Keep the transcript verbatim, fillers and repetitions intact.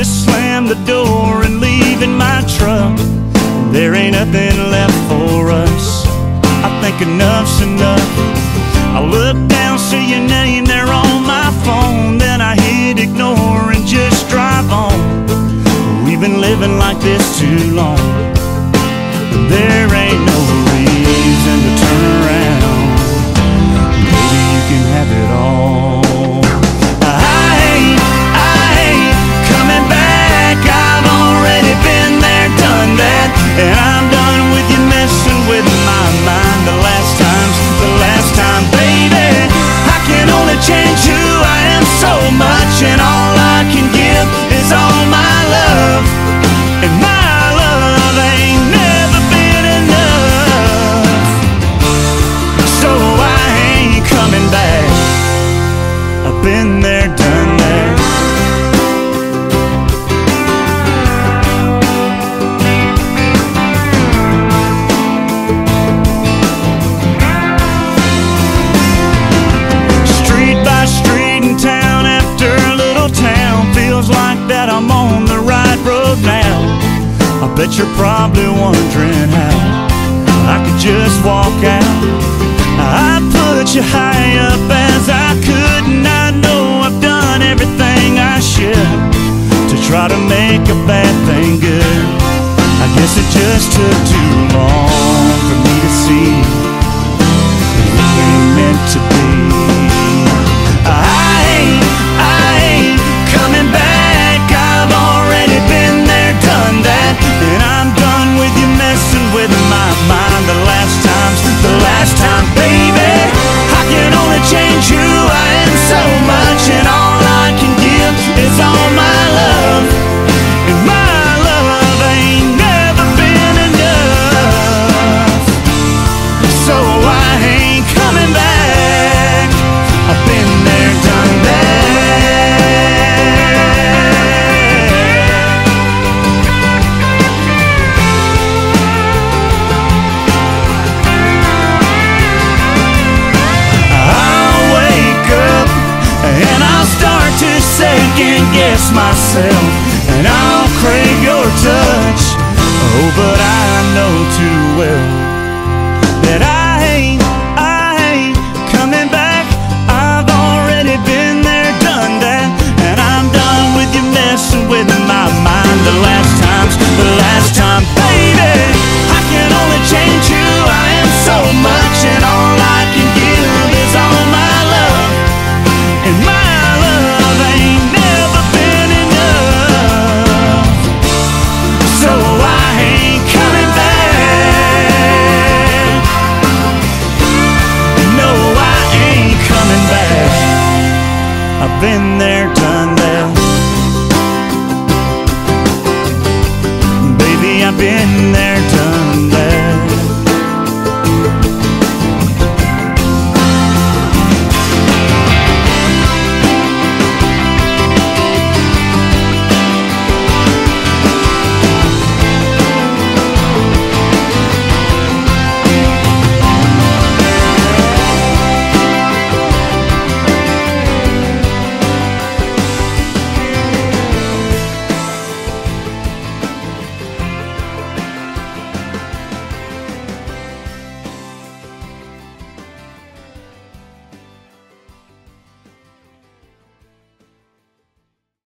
just slam the door and leave in my truck. There ain't nothing left for us. I think enough's enough. I look down, see your name there on my phone, then I hit ignore and just drive on. We've been living like this too long. There ain't no reason to turn around. Maybe you can have it all. I ain't, I ain't coming back. I've already been there, done that, and I'm done with you messing with my mind. The last time's the last time, baby. I can only change who I am so much, and all I can give is all my love, and my love ain't never been enough. So I ain't coming back. I've been there, done that. Street by street in town after little town, feels like that I'm on the right road now. I bet you're probably wondering how I could just walk out. I put you high up as I could, and I know I've done everything I should to try to make a bad thing good. I guess it just took too long for me to see it ain't meant to be. I ain't, I ain't coming back. I've already been there, done that, and I'm done with you messing with my mind. The last time's the last time, baby. I can only change who I am so much, and all I can give is all my love, and my love ain't never been enough. So I ain't coming back. I've been there, done that. I'll wake up and I'll start to second guess myself, and I'll crave your touch. Oh, but I know too well that I ain't, I ain't coming back. I've already been there, done that, and I'm done with you messing with me.